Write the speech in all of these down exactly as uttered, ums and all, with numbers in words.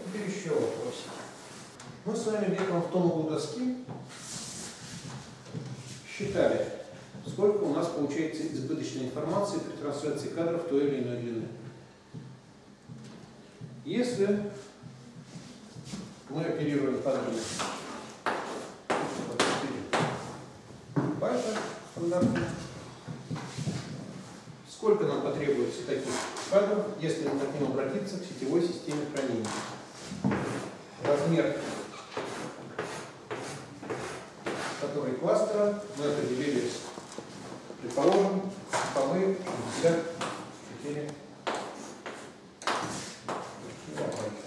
Теперь еще вопросик. Мы с вами где-то в том углу доски считали, сколько у нас получается избыточной информации при трансляции кадров той или иной длины. Если мы оперируем кадрами байта стандартно, сколько нам потребуется таких кадров, если мы хотим обратиться к сетевой системе хранения? Размер который кластера мы определили, предположим, полы пятьдесят четыре килобайта.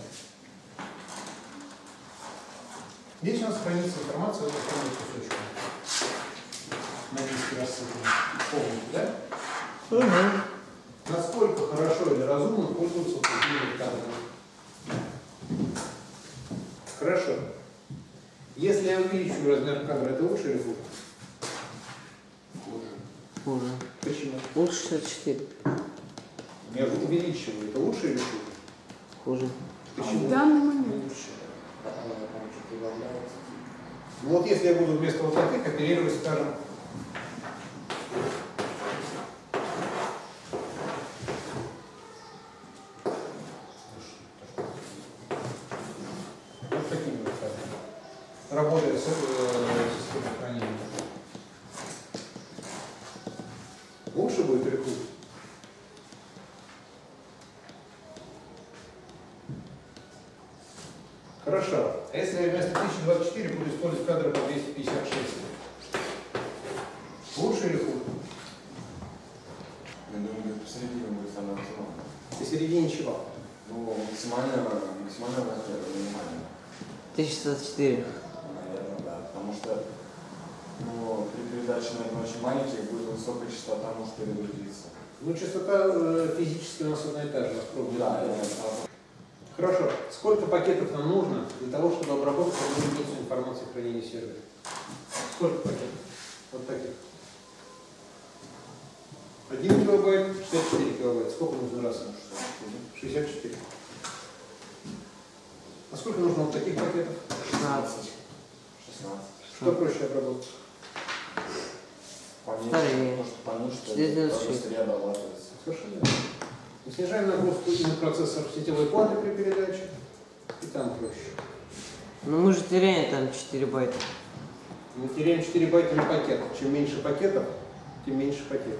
Здесь у нас хранится информация вот такого кусочка. На диске рассыпана полностью, да? Угу. Насколько хорошо или разумно пользоваться вот такими кадрами? Хорошо. Если я увеличу размер кадра, это лучше или хуже? Хуже. Хуже. Почему? Лучше шестьдесят четыре. Я увеличиваю, это лучше или хуже? Хуже. Почему? В данный момент. Лучше. Ну вот если я буду вместо вот таких оперировать, скажем, вот такими вот кадрами, работая с системой хранения, лучше будет или хуже? Хорошо. А если я вместо тысяча двадцать четыре буду использовать кадры по двести пятьдесят шесть? Лучше или хуже? Я думаю, посередине будет самое оптимальное. Посередине чего? Ну, максимально, максимально размер, минимально. тысяча двадцать четыре. Наверное, да. Потому что ну, при передаче, наверное, очень маленьких будет высокая частота, может перегрузиться. Ну, частота э, физически у нас одна и та же. Да, да. Хорошо. Сколько пакетов нам нужно для того, чтобы обработать одну единицу информации хранения сервера? Сколько пакетов? Вот таких. один килобайт, шестьдесят четыре килобайта. Сколько нужно раз? шестьдесят четыре. А сколько нужно вот таких пакетов? шестнадцать. шестнадцать. Что проще обработать? Поменьше, Старее. потому что поменьше, четыреста то быстрее обрабатывается. Совершенно верно. Мы снижаем нагрузку и на процессор сетевой платы при передаче, и там проще. Ну мы же теряем там четыре байта. Мы теряем четыре байта на пакет. Чем меньше пакетов, тем меньше пакетов.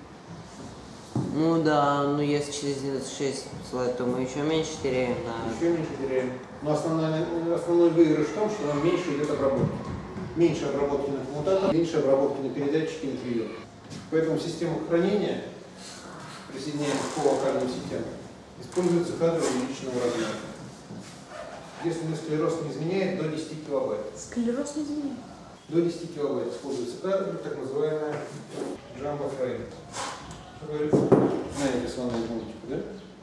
Ну да, ну если через девяносто шесть посылать, то мы еще меньше теряем, да. Еще меньше теряем. Но основной, основной выигрыш в том, что нам меньше идет обработки. Меньше обработки на коммутатор, меньше обработки на передатчике и на прием. Поэтому система хранения, присоединяемых по локальным сетям, используются кадры увеличенного размера. Если мне склероз не изменяет, до десяти килобайт. Склероз не изменяет. До десяти килобайт используется кадр, так называемая Jumbo Frame. Что говорит? Знаете слона из мультика, да?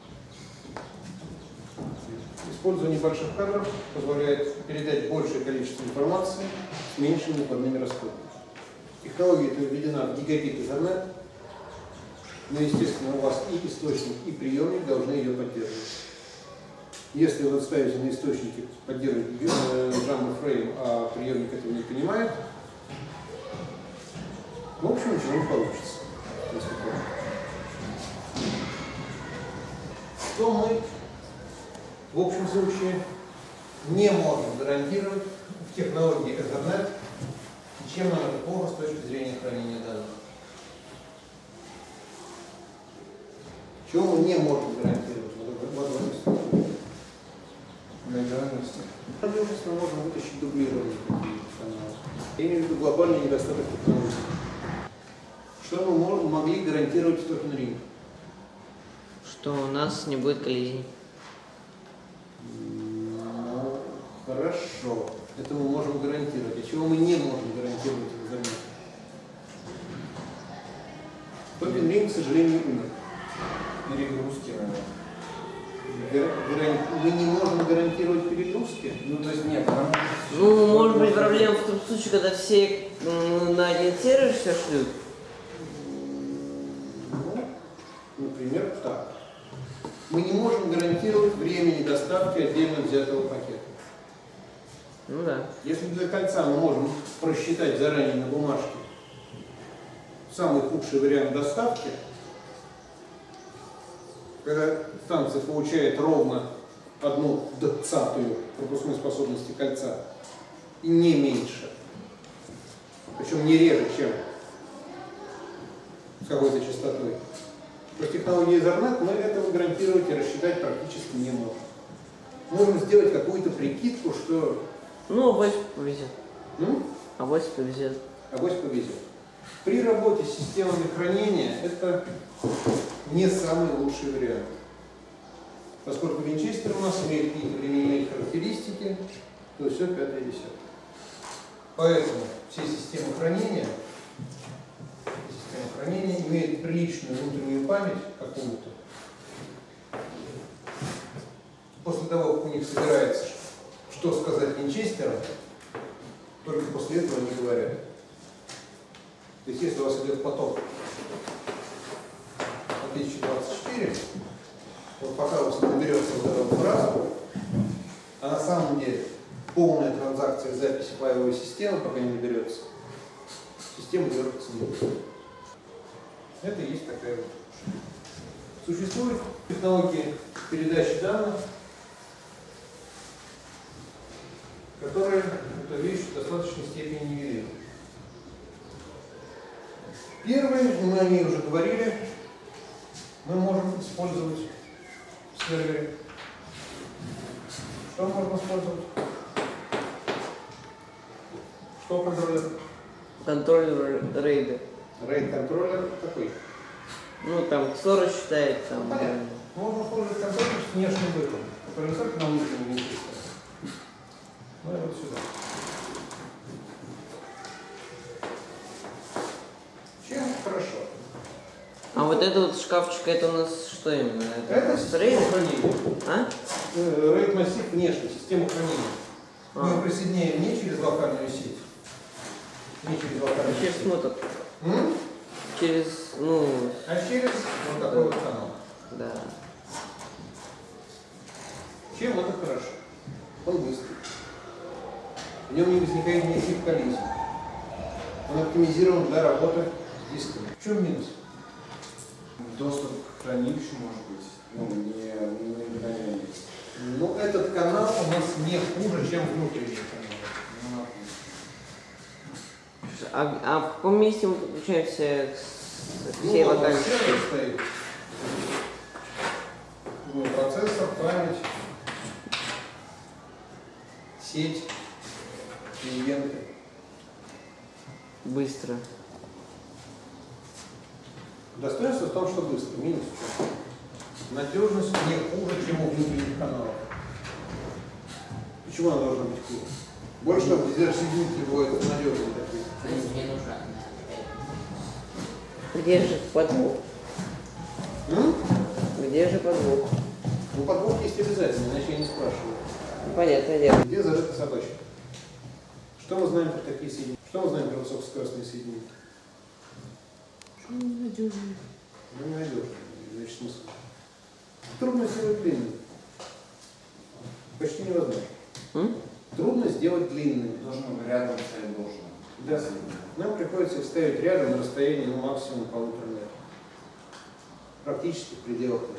Использование больших кадров позволяет передать большее количество информации с меньшими накладными расходами. Технология эта введена в гигабит Ethernet, но, естественно, у вас и источник, и приемник должны ее поддерживать. Если вы ставите на источники поддерживать Jumbo Frame, а приемник этого не понимает, в общем, ничего не получится. Что мы в общем случае не можем гарантировать в технологии Ethernet, и чем нам это плохо с точки зрения хранения данных? Чего мы не можем гарантировать в этом случае? Надежности. Надежность мы можем вытащить дублирование каналов. Я имею в виду глобальный недостаток технологий. Что мы можем, могли гарантировать в токен ринг? Что у нас не будет коллизий. Ну, хорошо. Это мы можем гарантировать. А чего мы не можем гарантировать взамен? Токен ринг, к сожалению, умер. Перегрузки, наверное. Мы не можем гарантировать перегрузки? Ну, то есть нет, она... Ну, может быть, проблема в том случае, когда все м, на один сервер все шлют. Ну, например, так. Мы не можем гарантировать гарантирует времени доставки отдельно взятого пакета. Ну да. Если для кольца мы можем просчитать заранее на бумажке самый худший вариант доставки, когда станция получает ровно одну двадцатую пропускной способности кольца и не меньше, причем не реже, чем с какой-то частотой. По технологии Ethernet мы этого гарантировать и рассчитать практически не можем. Можем сделать какую-то прикидку, что... Ну, авось повезет. Ну, Авось повезет. авось повезет. При работе с системами хранения это не самый лучший вариант. Поскольку винчестер у нас имеет какие-то временные характеристики, то все пятое и десятое. Поэтому все системы хранения, системы хранения имеют приличную внутреннюю память какую-то. После того, как у них собирается, что сказать винчестерам, только после этого они говорят. То есть если у вас идет поток по тысяча двадцать четыре, вот пока у вас наберется вот эта фраза, а на самом деле полная транзакция записи файловой системы, пока не наберется, система дергаться не будет. Это и есть такая вот. Существуют технологии передачи данных, которые эту вещь в достаточной степени нивелируют. Первое, мы о ней уже говорили, мы можем использовать в сервере. Что можно использовать? Что контроллер? Контроллер рейда. Рейд-контроллер какой? Ну, там ссору считает, там... Понятно. Можно использовать контроллер с внешним выходом, который не только на внутреннем винчестере, но и вот сюда. Чем хорошо? А вот это вот шкафчик, это у нас что именно? Это с рейда? система хранения. А? Рейд-массив внешний, система хранения. Мы А. его присоединяем не через локальную сеть, не через локальную Через сеть, смотр. М? Через, ну... а через вот такой вот канал. Да. Чем это хорошо? Он быстрый. В нем не возникает никаких коллизий. Он оптимизирован для работы с дисками. В чем минус? Доступ к хранилищу может быть, ну, не, не мгновение. Ну, этот канал у нас не хуже, чем внутренний канал. Ну, А, а в каком месте мы подключаемся к с- Ну, всей вот локальной сервер сети? стоит. Ну, процессор, память, сеть, клиенты. Быстро. Достоинство в том, что быстро. Минус в чем? Надежность не хуже, чем у внутренних каналов. Почему она должна быть хуже? Больше того, соединители бывают надежные такие. Где же подвох? М? Где же подвох? Ну, подвох есть обязательно, иначе я не спрашиваю. Понятное дело. Где зарыта собачка? Что мы знаем про такие соединения? Что мы знаем про высокоскоростные соединения? Ненадежный. Ну, не найдешь. Значит, смысл. Трудно сделать длинным. Почти невозможно. М? Трудно сделать длинным. должен рядом стоять должен. Да. Нам приходится их ставить рядом на расстоянии ну, максимум полутора метров. Практически в пределах метра.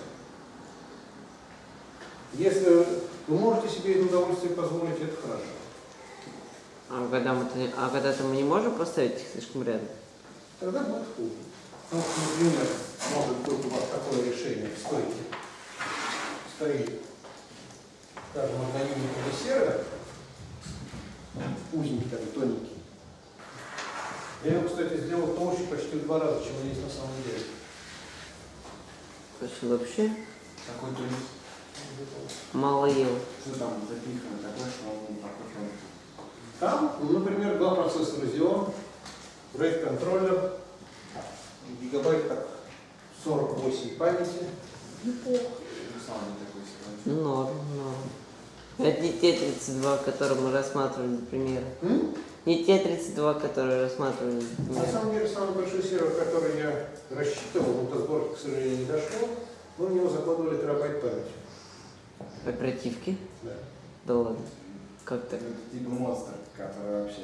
Если вы можете себе это удовольствие позволить, это хорошо. А когда мы а когда-то мы не можем поставить их слишком рядом? Тогда будет хуже. Ну, например, может быть у вас такое решение в стойке. Стоит, скажем, одноюнитовый сервер, узенький, такой, тоненький. Я его, кстати, сделал толще почти в два раза, чем он есть на самом деле. То есть вообще Такой турист. мало ел. Что там запихано такое, что он такой фон. Там, ну, например, два процессора Xeon, RAID-контроллер, гигабайт так сорок восемь памяти. Самый такой себе. Ну, норм, норм. Это не те тридцать два, которые мы рассматривали, например. М? Не те тридцать два, которые рассматривали, На например. самом деле, самый большой сервер, который я рассчитывал, но до сборки, к сожалению, не дошло, мы в него закладывали терабайт памяти. Оперативки? Да. Да ладно. Как так? Это типа монстр, который вообще...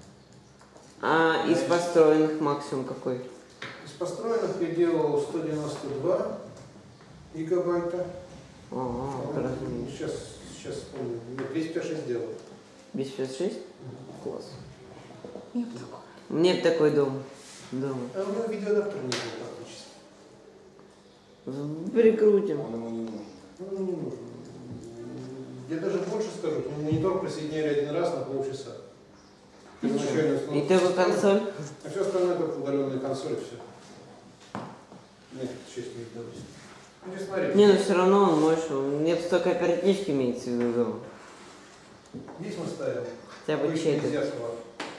А из построенных максимум какой? Из построенных я делал сто девяносто два гигабайта. Ага, А, разумеется. Сейчас, сейчас помню, двести пятьдесят шесть делал. двести пятьдесят шесть? Класс. Я бы такое. Мне бы такой дом. Дома. А у него видеоадаптер не был практически. Прикрутим. Он ему не нужен. Ну, не нужно. Я даже больше скажу, монитор присоединяли один раз на полчаса. Первоначально И установка только системы, консоль? А все остальное только удаленная консоль, все. Нет, шесть не удалось. Ну, здесь смотри. Не, но все равно он мощный. Нет столько оперативки имеется в виду дома. Здесь мы ставим Хотя бы обычный четверть. изъясного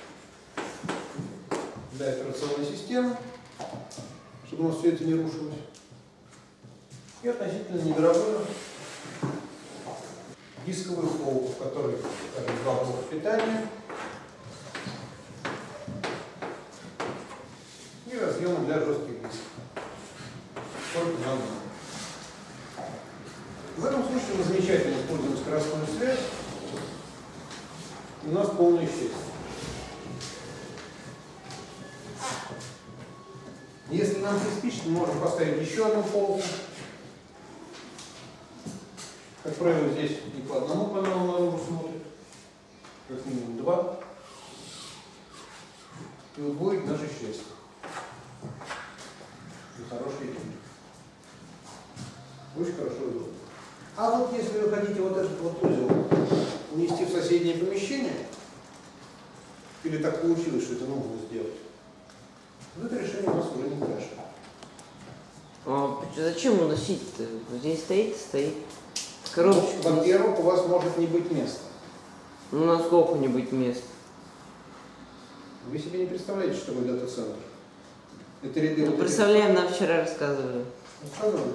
для операционной системы, чтобы у нас все это не рушилось. И относительно недорогую дисковую полку, в которой, скажем, два блока питания и разъемы для жестких дисков. Только нам надо. В этом случае мы замечательно используем скоростную связь. У нас полное счастье. Если нам приспичит, мы можем поставить еще одну полку. Как правило, здесь и по одному каналу наружу смотрит, как минимум два. И вот будет наше счастье. И хороший эфир. Очень хорошо и удобно. А вот если вы хотите вот этот вот узел унести в соседнее помещение, или так получилось, что это нужно сделать, то это решение у нас уже не кэш. А зачем уносить-то? Здесь стоит, стоит. Ну, Коробочка. во-первых, у вас может не быть места. Ну, на сколько-нибудь мест. Вы себе не представляете, что такое дата-центр. Это ряды... Ну, вот этих- представляем, нам вчера рассказывали. Рассказывали?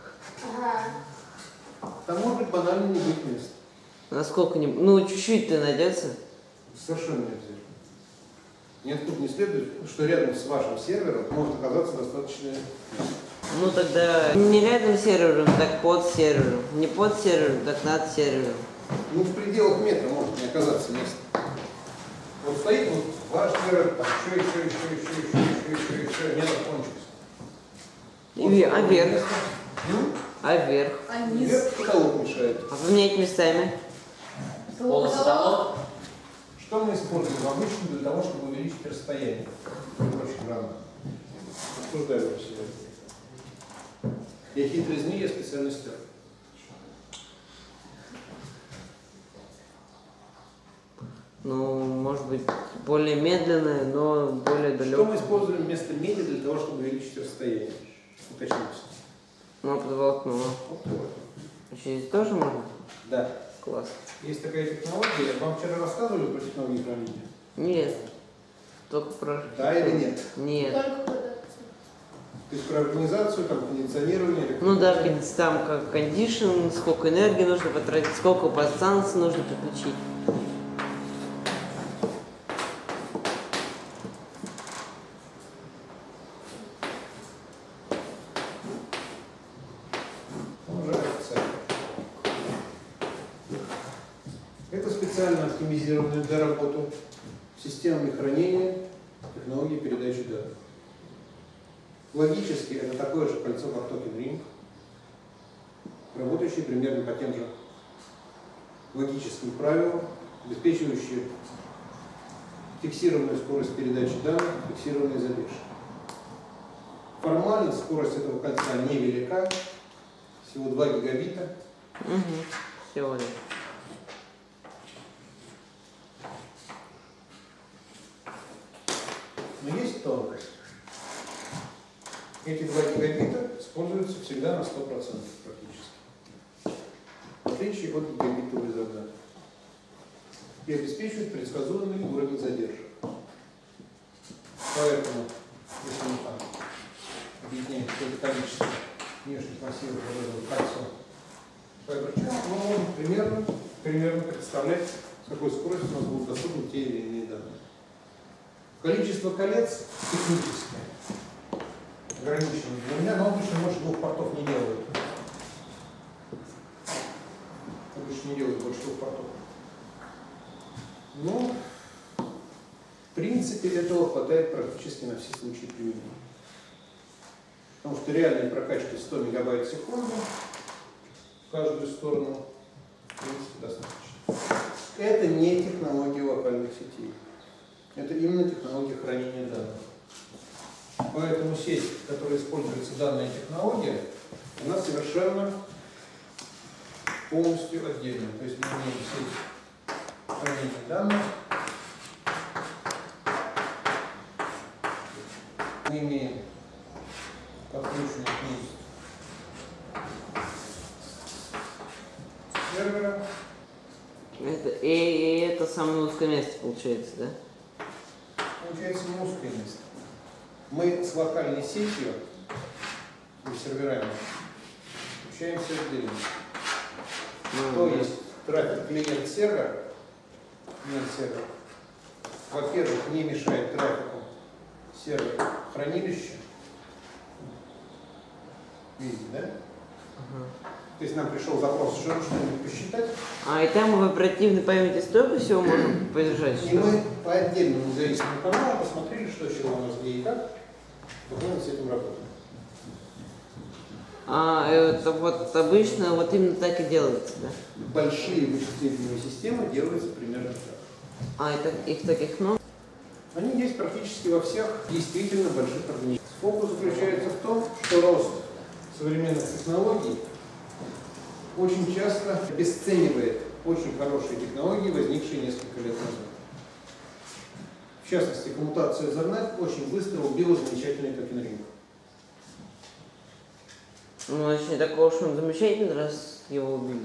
Там может быть банально не быть места. На сколько-нибудь. Ну, чуть-чуть-то найдется. Совершенно не обязательно. Ниоткуда не следует, что рядом с вашим сервером может оказаться достаточно... Ну, тогда не рядом с сервером, так под сервером. Не под сервером, так над сервером. Ну, в пределах метра может не оказаться место. Вот стоит вот ваш сервер, там еще, еще, еще, еще, еще, еще, еще, еще, метр кончился. И, а вверх? Место. М? А вверх? А низ? Вверх потолок мешает. А поменять местами? Полусатолок. Что мы используем обычно для того, чтобы увеличить расстояние? Очень рано. Обсуждаем его сегодня. Я хитрый змей, я специально стер. Ну, может быть, более медленное, но более Что мы далекое. используем вместо меди для того, чтобы увеличить расстояние? Уточните. Ну, под волокно. Вот вот. А здесь тоже можно? Да. Класс. Есть такая технология. Вам вчера рассказывали про технологию хранения? Нет. Только про... Да или нет? Нет. Только продавцы. То есть про организацию, там, кондиционирование. Ну да, кон- там как кондишн, сколько энергии нужно потратить, сколько подстанций нужно подключить. Он уже официально. Это специально оптимизированная для работы системами хранения технологии передачи данных. Логически это такое же кольцо, как токен Ring, работающее примерно по тем же логическим правилам, обеспечивающее фиксированную скорость передачи данных, фиксированные задержки. Формально скорость этого кольца невелика, всего два гигабита. Угу. Всего лишь. Но есть тонкость. Эти два гигабита используются всегда на сто процентов практически. В отличие от гигабитовой загадки. И обеспечивают предсказуемый уровень задержек. Поэтому, если мы там объединяем какое-то количество внешних массивов вот этого кольца Fiber Channel, мы можем примерно, примерно представлять, с какой скоростью у нас будут доступны те или иные данные. Количество колец технически ограничено для меня, но обычно больше двух портов не делают. лучше не делать больше двух портов. Но, в принципе, этого хватает практически на все случаи применения. Потому что реальная прокачка сто мегабайт в секунду в каждую сторону, в принципе, достаточно. Это не технология локальных сетей. Это именно технология хранения данных. Поэтому сеть, в которой используется данная технология, она совершенно полностью отдельная. То есть мы имеем сеть хранения данных, мы имеем подключенный к ней сервера. Это, и, и это самое узкое место получается, да? Получается не узкое место. Мы с локальной сетью и серверами общаемся отдельно. Ну, То да. есть трафик клиент-сервер, клиент-сервер, во-первых, не мешает трафику сервер-хранилища. Видите, да? Ага. То есть нам пришел запрос, что что-нибудь посчитать, А, и там в оперативной памяти столько всего можно поддержать, и что ли? мы по отдельному независимому каналу посмотрели, что с чего у нас где и как, буквально с этим работаем. А, это вот обычно вот именно так и делается, да? Большие вычислительные системы делаются примерно так. А, это, их таких много? Они есть практически во всех действительно больших организациях. Фокус заключается в том, что рост современных технологий очень часто обесценивает очень хорошие технологии, возникшие несколько лет назад. В частности, коммутация Ethernet очень быстро убила замечательный токен-ринг. Ну, значит, не такого уж он замечательный, раз его убили.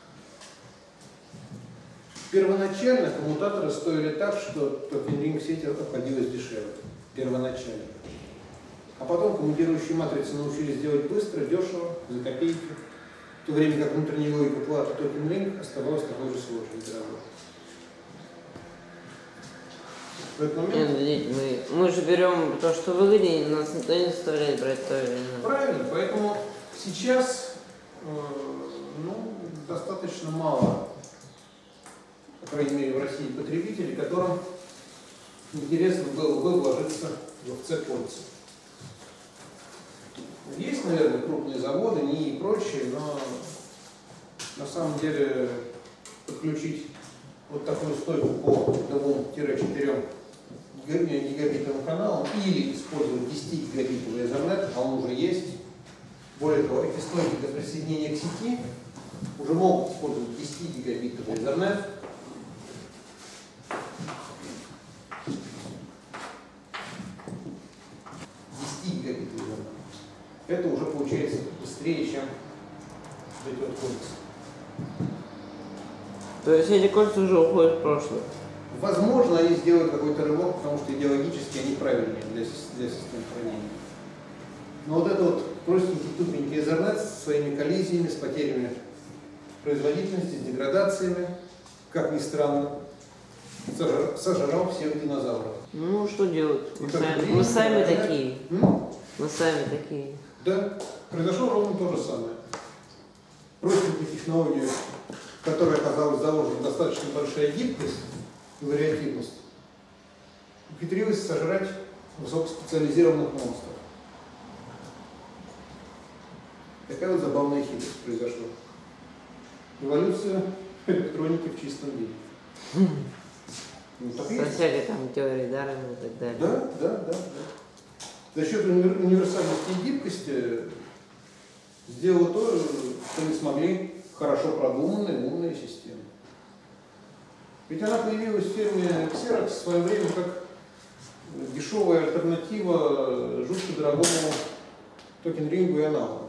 Первоначально коммутаторы стоили так, что токен-ринг сети обходилось дешевле. Первоначально. А потом коммутирующие матрицы научились делать быстро, дешево, за копейки. В то время как внутренняя логика платы токен-ринг оставалась такой же сложной и дорогой. В этот момент... Нет, подождите, мы, мы же берем то, что выгоднее, нас никто не заставляет брать то или иное. Правильно, поэтому сейчас э, ну, достаточно мало, по крайней мере в России, потребителей, которым интересно было бы вложиться в цепь-польцев. Есть, наверное, крупные заводы, НИИ и прочее, но на самом деле подключить вот такую стойку по двум-четырем гигабитным каналам или использовать десятигигабитовый Ethernet, а он уже есть. Более того, эти стойки для присоединения к сети уже могут использовать десятигигабитовый Ethernet. десятигигабитовый Ethernet. Это уже получается быстрее, чем эти вот кольца. То есть эти кольца уже уходят в прошлое. Возможно, они сделают какой-то рывок, потому что идеологически они правильнее для, для систем хранения. Но вот это вот простенький, тупенький Ethernet со своими коллизиями, с потерями производительности, с деградациями, как ни странно, сожрал, сожрал всех динозавров. Ну, что делать? Мы И как сами, время, мы сами да? такие. М? Мы сами такие. Да, произошло ровно то же самое. Простенькую технологию, в которой оказалась заложена достаточно большая гибкость и вариативность, ухитрилась сожрать высокоспециализированных монстров. Такая вот забавная хитрость произошла. Эволюция электроники в чистом виде. Ну, так и Со есть. всякой там теорией Дарвина и так далее. Да, да, да, да. За счет универ- универсальности и гибкости сделала то, что не смогли хорошо продуманные умные системы. Ведь она появилась в фирме Xerox в свое время как дешевая альтернатива жутко дорогому токен-рингу и аналогу.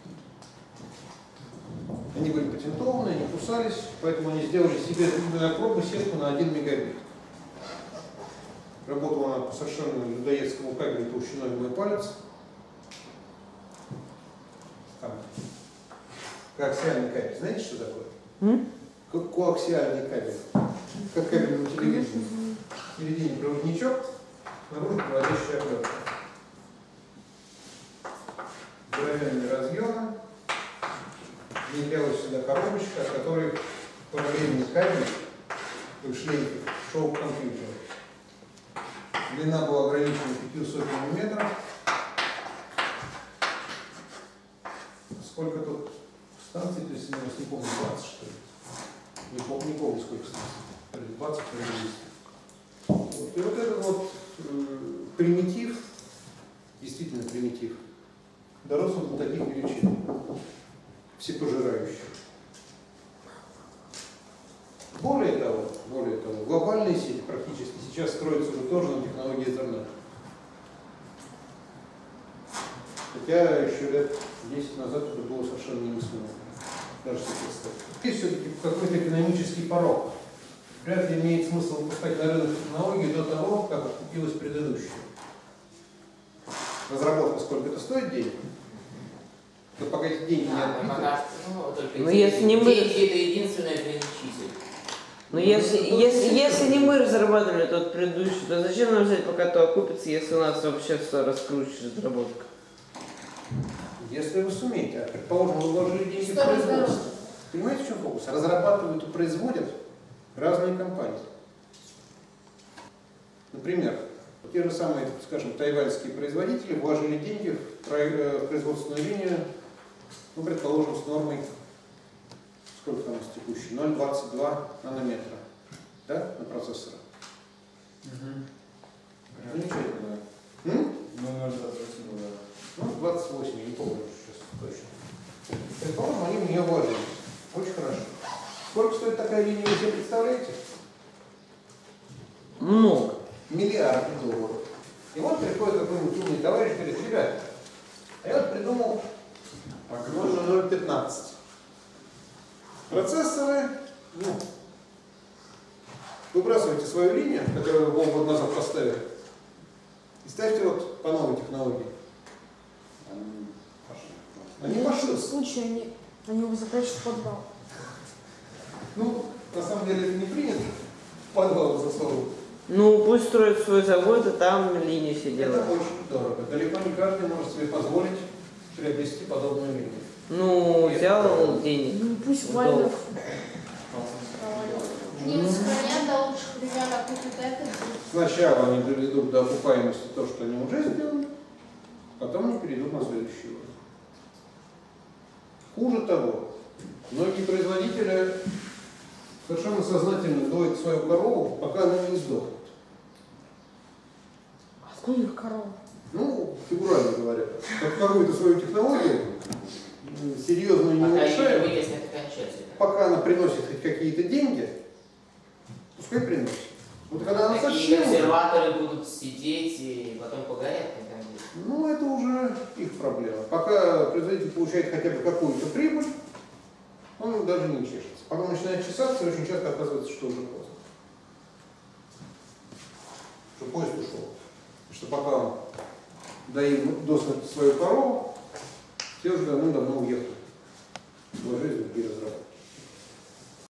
Они были патентованы, они кусались, поэтому они сделали себе на пробу сетку на один мегабит. Работала она по совершенно людоедскому кабелю толщиной в мой палец. Там. Коаксиальный кабель. Знаете, что такое? М? Ко- Коаксиальный кабель. Как кабель на телевидении. В середине проводничок, снаружи проводящая оплетка. Здоровенные разъемы. Внедрялась сюда коробочка, от которой параллельный кабель в шлейфе шел к компьютеру. Длина была ограничена пятью сотнями метров. Сколько тут станций, то есть, я не помню, двадцать что ли. Не помню, не помню сколько станций. двадцать или десять. Вот. И вот этот вот э, примитив, действительно примитив, дорос до таких величин, всепожирающих. Более того, более того, глобальные сети практически сейчас строятся уже тоже на технологии Ethernet. Хотя еще лет десять назад это было совершенно немыслимо. Даже себе представить. Есть все-таки какой-то экономический порог. Вряд ли имеет смысл выпускать на рынок технологии до того, как купилась предыдущая. Разработка сколько это стоит денег? То пока эти деньги не Да, отбиты. пока, ну, только Ну, эти если не мы- деньги это единственный ограничитель. Но если, если, если не мы разрабатывали тот предыдущий, то зачем нам взять, пока то окупится, если у нас вообще все раскручивается разработка? Если вы сумеете, а предположим, вы вложили деньги в Что производство. разгородить? Понимаете, в чем фокус? Разрабатывают и производят разные компании. Например, те же самые, скажем, тайваньские производители вложили деньги в производственную линию, ну, предположим, с нормой, сколько там у нас текущий, ноль целых двадцать два нанометра, да, на процессорах. Ну, ничего не знаю. М? Ну, ноль двадцать восемь, да. Ну, двадцать восемь, я не помню сейчас точно. Предположим, они в нее вложились. Очень хорошо. Сколько стоит такая линия, вы себе представляете? Много. Миллиарды долларов. И вот приходит какой-нибудь умный товарищ и говорит: ребята, а я вот придумал, можно ноль целых пятнадцать. Процессоры, ну, выбрасывайте свою линию, которую вы полгода назад поставили, и ставьте вот по новой технологии. Они В пошли. нашем случае они, они его запрячут в подвал. Ну, на самом деле это не принято в подвал засовывать. Ну, пусть строят свой завод, и там линии все Это делают. очень дорого. Далеко не каждый может себе позволить приобрести подобную линию. Ну, взял денег. Ну пусть в валят. долг. Не сохранят до лучших времен, а купят это. Сначала они доведут до окупаемости то, что они уже сделали, потом они перейдут на следующий уровень. Хуже того, многие производители совершенно сознательно доят свою корову, пока она не сдохнет. Откуда их корова? Ну, фигурально говоря, как какую-то свою технологию, серьезную не Пока ее не улучшают, выяснят окончательно. пока она приносит хоть какие-то деньги, пускай приносит. Вот когда она Такие совсем... консерваторы будут сидеть и потом погорят на конце. Ну, это уже их проблема. Пока производитель получает хотя бы какую-то прибыль, он даже не чешется. Пока он начинает чесаться, очень часто оказывается, что уже поздно. Что поезд ушел. И что пока он доим досмерти свою корову, все уже давным-давно уехали. Вложились в другие разработки.